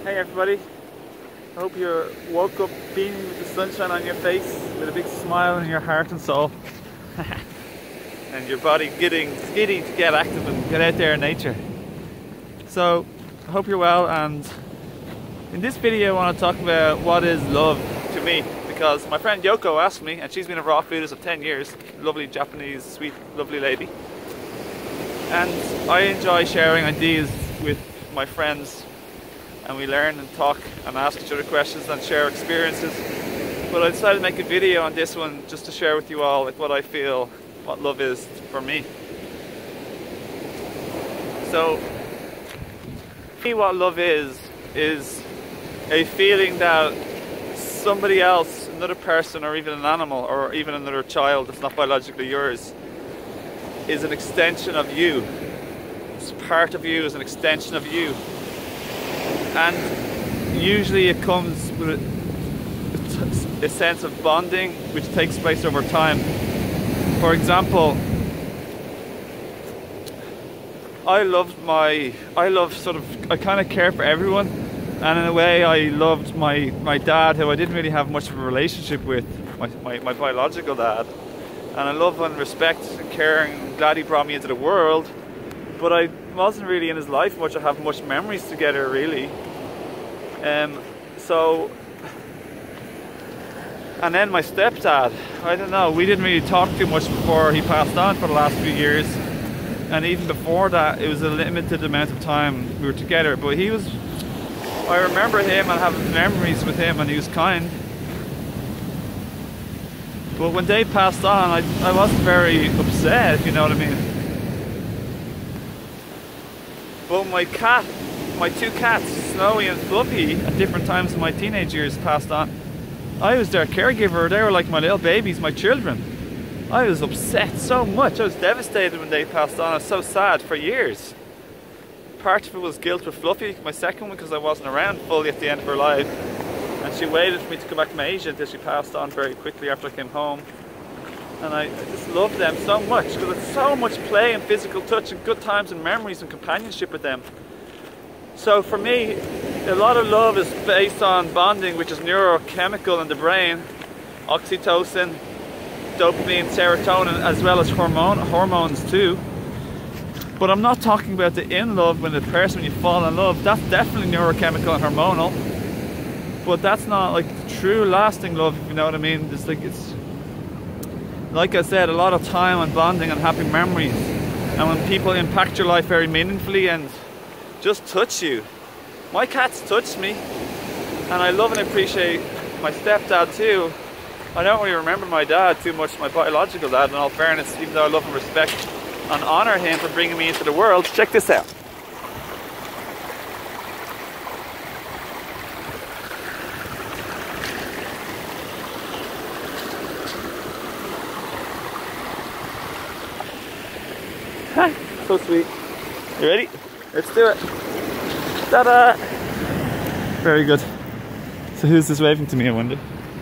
Hey everybody, I hope you woke up beaming with the sunshine on your face, with a big smile in your heart and soul, and your body getting giddy to get active and get out there in nature. So, I hope you're well, and in this video I want to talk about what is love to me, because my friend Yoko asked me, and she's been a raw foodist of 10 years, lovely Japanese, sweet, lovely lady, and I enjoy sharing ideas with my friends, and we learn and talk and ask each other questions and share experiences. But I decided to make a video on this one just to share with you all like what I feel, what love is for me. So, for me, what love is a feeling that somebody else, another person, or even an animal, or even another child that's not biologically yours, is an extension of you. It's part of you, is an extension of you. And usually it comes with a sense of bonding which takes place over time. For example, I kind of care for everyone, and in a way I loved my dad, who I didn't really have much of a relationship with, my biological dad, and I love and respect and caring. I'm glad he brought me into the world, but I wasn't really in his life much. I have much memories together, really. And then my stepdad, I don't know, we didn't really talk too much before he passed on for the last few years, and even before that it was a limited amount of time we were together, but I remember him and having memories with him, and he was kind. But when they passed on, I wasn't very upset, if you know what I mean. But my two cats, Snowy and Fluffy, at different times in my teenage years passed on. I was their caregiver. They were like my little babies, my children. I was upset so much. I was devastated when they passed on. I was so sad for years. Part of it was guilt with Fluffy, my second one, because I wasn't around fully at the end of her life. And she waited for me to come back from Asia until she passed on very quickly after I came home. And I just love them so much, because it's so much play and physical touch and good times and memories and companionship with them. So for me, a lot of love is based on bonding, which is neurochemical in the brain, oxytocin, dopamine, serotonin, as well as hormones too. But I'm not talking about the in love when when you fall in love. That's definitely neurochemical and hormonal, but that's not like true lasting love, if you know what I mean. It's like I said, a lot of time on bonding and happy memories, and when people impact your life very meaningfully and just touch you. My cats touched me, and I love and appreciate my stepdad too. I don't really remember my dad too much, my biological dad, in all fairness, even though I love and respect and honour him for bringing me into the world. Check this out. So sweet. You ready? Let's do it. Ta-da! Very good. So who's this waving to me, I wonder?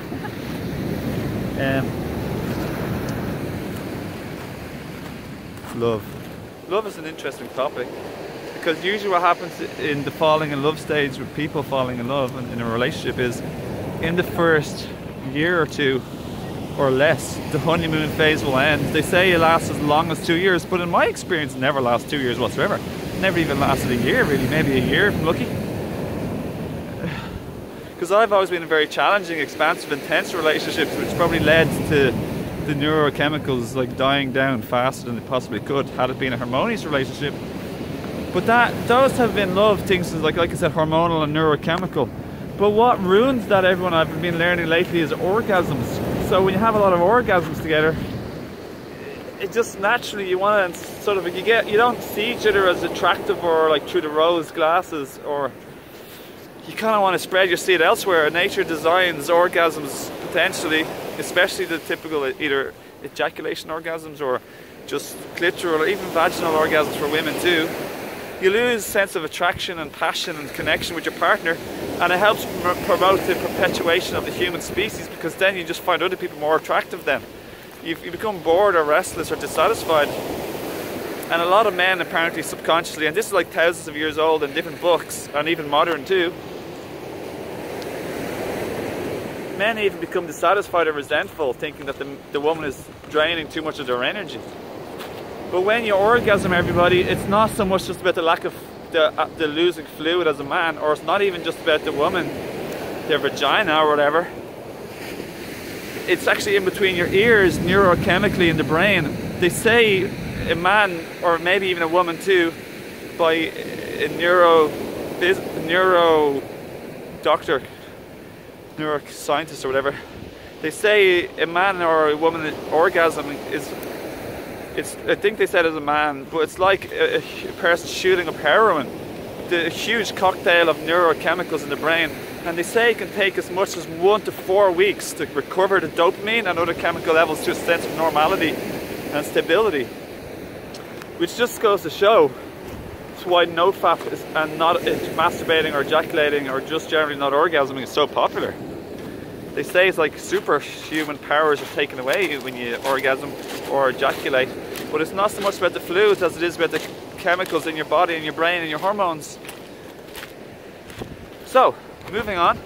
Love. Love is an interesting topic, because usually what happens in the falling in love stage with people falling in love and in a relationship is, in the first year or two or less, the honeymoon phase will end. They say it lasts as long as 2 years, but in my experience it never lasts 2 years whatsoever. Never even lasted a year, really, maybe a year if I'm lucky. Because I've always been in very challenging, expansive, intense relationships, which probably led to the neurochemicals like dying down faster than they possibly could had it been a harmonious relationship. But those have been love things like I said, hormonal and neurochemical. But what ruins that, everyone I've been learning lately, is orgasms. So when you have a lot of orgasms together, it just naturally you want to sort of you don't see each other as attractive or like through the rose glasses, or you kind of want to spread your seed elsewhere. Nature designs orgasms potentially, especially the typical either ejaculation orgasms or just clitoral or even vaginal orgasms for women too. You lose sense of attraction and passion and connection with your partner, and it helps promote the perpetuation of the human species, because then you just find other people more attractive then. You become bored or restless or dissatisfied. And a lot of men apparently subconsciously, and this is like thousands of years old in different books and even modern too, men even become dissatisfied or resentful, thinking that the woman is draining too much of their energy. But when you orgasm, everybody, it's not so much just about the lack of the losing fluid as a man, or it's not even just about the woman, their vagina or whatever. It's actually in between your ears, neurochemically in the brain. They say a man, or maybe even a woman too, by a neuro doctor, neuroscientist or whatever, they say a man or a woman orgasm is, I think they said as a man, but it's like a person shooting up heroin, the huge cocktail of neurochemicals in the brain, and they say it can take as much as 1 to 4 weeks to recover the dopamine and other chemical levels to a sense of normality and stability, which just goes to show why nofap and not masturbating or ejaculating or just generally not orgasming is so popular. They say it's like superhuman powers are taken away when you orgasm or ejaculate, but it's not so much about the fluids as it is about the chemicals in your body and your brain and your hormones. So, moving on.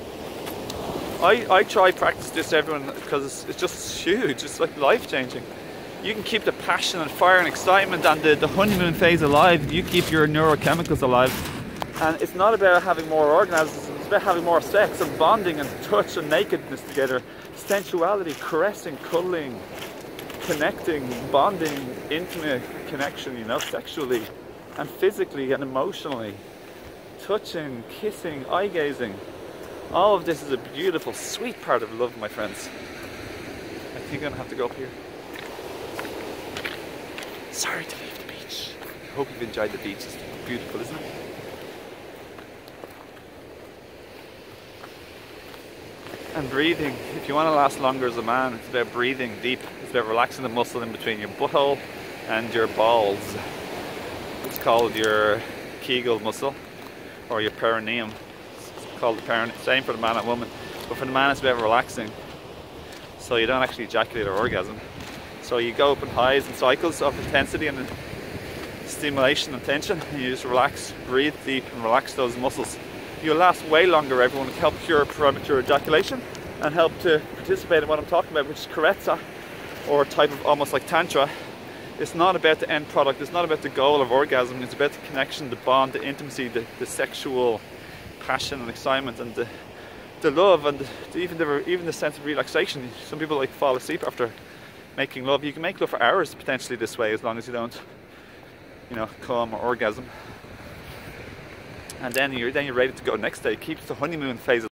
I try practice this, everyone, because it's just huge. It's like life-changing. You can keep the passion and fire and excitement and the honeymoon phase alive. You keep your neurochemicals alive. And it's not about having more orgasms, it's about having more sex and bonding and touch and nakedness together. Sensuality, caressing, cuddling, connecting, bonding, intimate connection, you know, sexually and physically and emotionally. Touching, kissing, eye gazing. All of this is a beautiful, sweet part of love, my friends. I think I'm gonna have to go up here. Sorry to leave the beach. I hope you've enjoyed the beach. It's beautiful, isn't it? And breathing. If you want to last longer as a man, it's about breathing deep. It's about relaxing the muscle in between your butthole and your balls. It's called your Kegel muscle, or your perineum. It's called the perineum. Same for the man and woman. But for the man, it's about relaxing. So you don't actually ejaculate or orgasm. So you go up in highs and cycles of intensity and stimulation and tension, and you just relax, breathe deep and relax those muscles. You'll last way longer, everyone, to help cure premature ejaculation and help to participate in what I'm talking about, which is karetsa, or a type of almost like tantra. It's not about the end product, it's not about the goal of orgasm, it's about the connection, the bond, the intimacy, the sexual passion and excitement, and the love, and even the sense of relaxation. Some people like fall asleep after making love. You can make love for hours potentially this way, as long as you don't, you know, come or orgasm. And then you're ready to go next day. It keeps the honeymoon phase